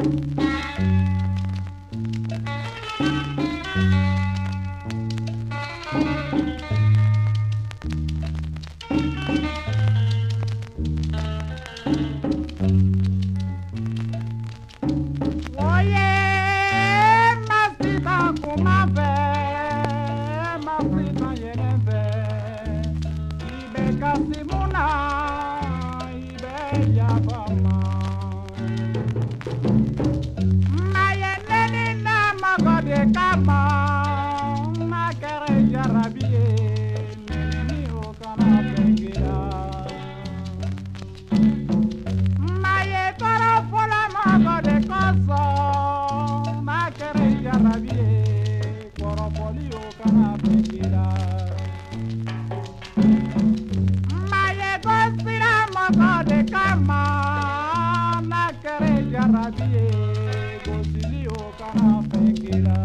Simona ibe ya bama mayeneni na magode kama makere jarabie ni okana pengira maye kora fola magode koso makere jarabie koro poli okana pengira de kama na kere jarabie gosilio kana pengira